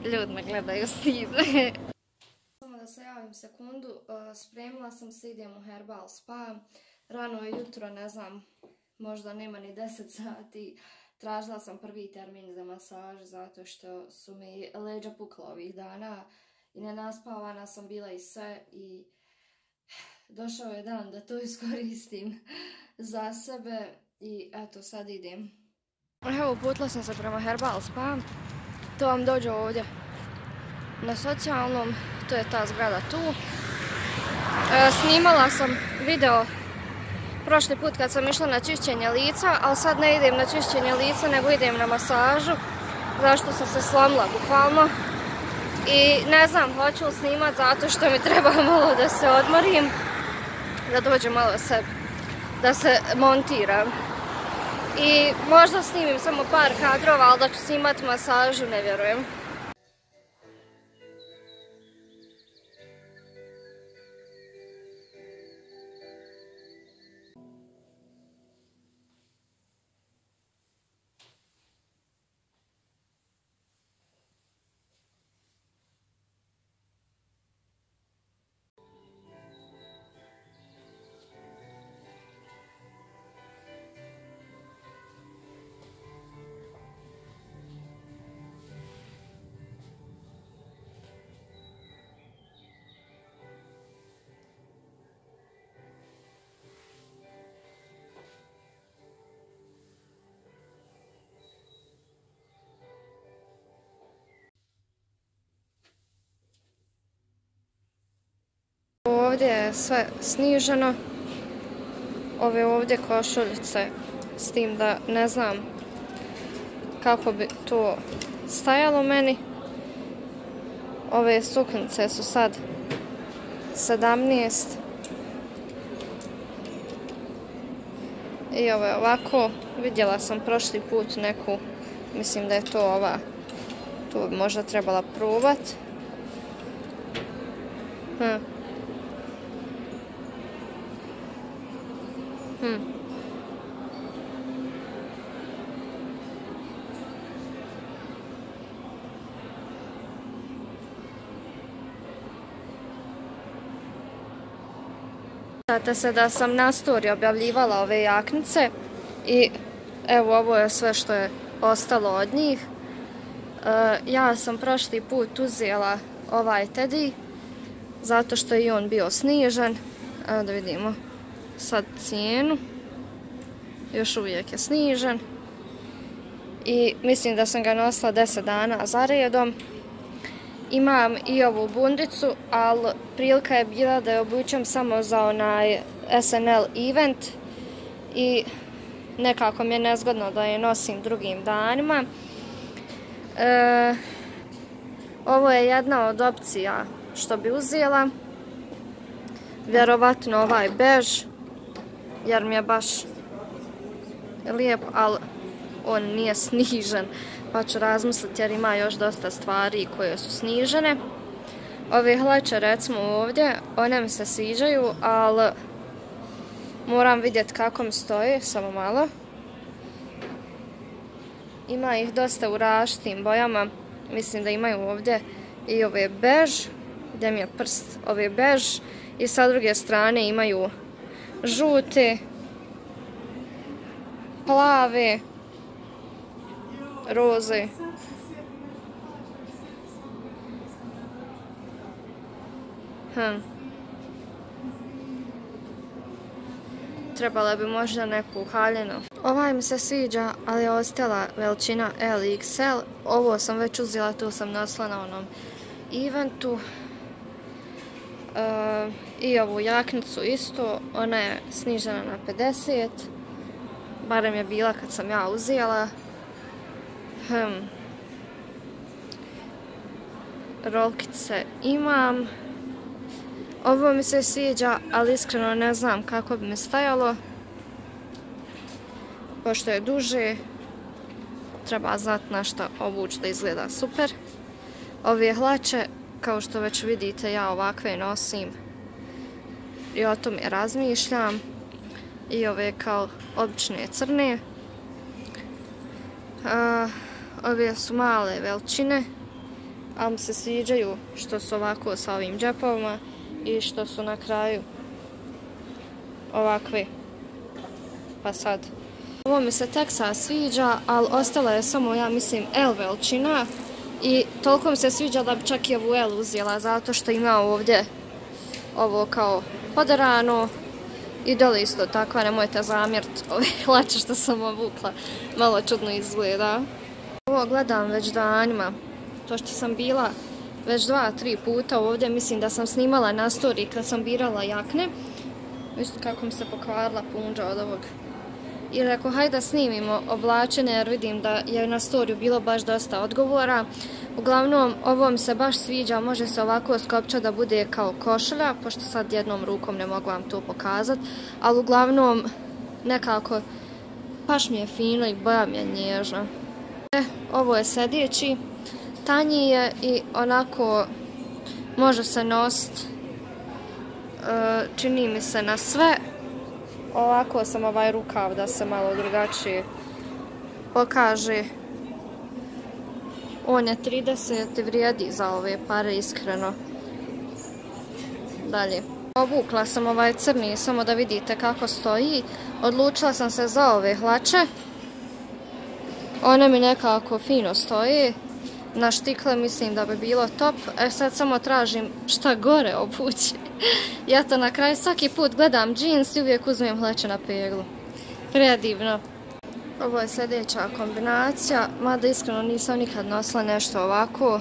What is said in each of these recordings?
Ljudi me gledaju s tim. Samo da se javim sekundu, spremila sam se, idem u Herbal Spa. Rano je jutro, ne znam, možda nema ni 10 sati. Tražila sam prvi termin za masaž zato što su mi leđa pukla ovih dana i nenaspavana sam bila i sve i došao je dan da to iskoristim za sebe i eto sad idem. Evo, uputila sam se prema Herbal Spa. To vam dođe ovdje na Socijalnom, to je ta zgrada tu. Snimala sam video prošli put kad sam išla na čišćenje lica, ali sad ne idem na čišćenje lica, nego idem na masažu, zašto sam se slomila bukvalno. I ne znam, hoću li snimat zato što mi treba malo da se odmorim, da dođem malo sebi, da se montiram. I možda snimim samo par kadrova, ali da ću snimat masažu, ne vjerujem. Ovdje je sve sniženo, ove ovdje košuljice, s tim da ne znam kako bi to stajalo meni. Ove suknjice su sad 17 i ove ovako, vidjela sam prošli put neku, mislim da je to ova, tu bi možda trebala probat. Sjećate se da sam na story objavljivala ove jaknice i evo ovo je sve što je ostalo od njih. Ja sam prošli put uzela ovaj Teddy zato što je i on bio snižen. Evo da vidimo sad cijenu. Još uvijek je snižen. I mislim da sam ga nosila 10 dana za redom. Imam i ovu bundicu, ali prilika je bila da je obučem samo za onaj SNL event i nekako mi je nezgodno da je nosim drugim danima. Ovo je jedna od opcija što bi uzela. Vjerovatno ovaj bež, jer mi je baš lijep, ali on nije snižen. Pa ću razmisliti jer ima još dosta stvari koje su snižene. Ove hlače recimo ovdje, one mi se sviđaju, ali moram vidjeti kako mi stoje, samo malo. Ima ih dosta u različitim bojama, mislim da imaju ovdje i ove bež, gdje mi je prst, ove bež. I sa druge strane imaju žute, plave, roze. Trebala bi možda neku haljinu. Ovaj mi se sviđa, ali je ostala veličina L i XL. Ovo sam već uzela, to sam nosila na onom eventu. I ovu jaknicu isto, ona je snižena na 50. Barem je bila kad sam ja uzela. Rolkice imam. Ovo mi se sviđa, ali iskreno ne znam kako bi mi stajalo. Pošto je duže, treba znati na šta obući da izgleda super. Ove hlače, kao što već vidite, ja ovakve nosim i o tome razmišljam. I ove kao obične crne. Ove su male veličine ali mi se sviđaju što su ovako sa ovim džepovima i što su na kraju ovakve. Pa sad, ovo mi se tek sad sviđa, ali ostala je samo, ja mislim, L veličina i toliko mi se sviđa da bi čak i ovu L uzela, zato što ima ovdje ovo kao poderano i dole isto takva, nemojte zamjeriti ove hlače što sam obukla, malo čudno izgleda. Ovo gledam već danima, to što sam bila već 2-3 puta ovdje, mislim da sam snimala na story kad sam birala jakne. Vidite kako mi se pokvarila punđa od ovog. I rekao, hajde da snimimo oblačenje jer vidim da je na storiju bilo baš dosta odgovora. Uglavnom, ovo mi se baš sviđa, može se ovako skopčati da bude kao košulja, pošto sad jednom rukom ne mogu vam to pokazati, ali uglavnom nekako baš mi je fino i boja mi je nježna. Ovo je sedeći, tanji je i onako može se nositi, čini mi se na sve. Ovako sam ovaj rukav da se malo drugačije pokaže. On je 30 i vrijedi za ove pare, iskreno. Dalje. Obukla sam ovaj crni, samo da vidite kako stoji. Odlučila sam se za ove hlače. One mi nekako fino stoje. Na štikle mislim da bi bilo top. Sad samo tražim šta gore obući. Ja to na kraju svaki put gledam džins i uvijek uzmem hlače na peglu. Predivno. Ovo je sljedeća kombinacija, mada iskreno nisam nikad nosila nešto ovako.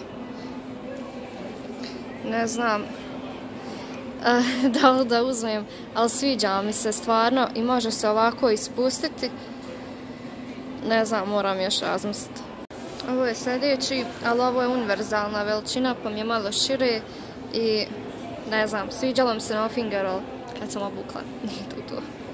Ne znam da li da uzmem, ali sviđa mi se stvarno i može se ovako ispustiti. Ne znam, moram još razmisliti. Ovo je sljedeći, ali ovo je univerzalna veličina pa mi je malo šire i ne znam, sviđalo mi se na fingerroll kad sam obukla. Tu.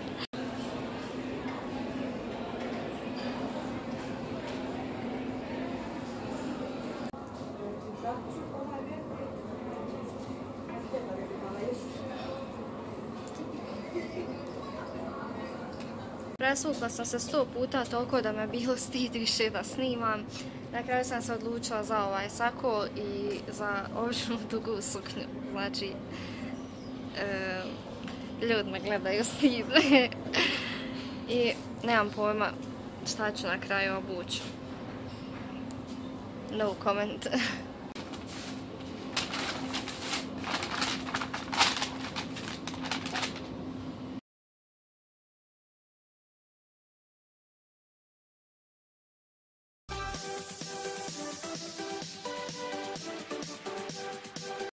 Presvukla sam se 100 puta toliko da me bilo stid više da snimam. Na kraju sam se odlučila za ovaj sako i za ovu dugu suknju. Znači, ljudi me gledaju stid. I nemam pojma šta ću na kraju obući. No comment.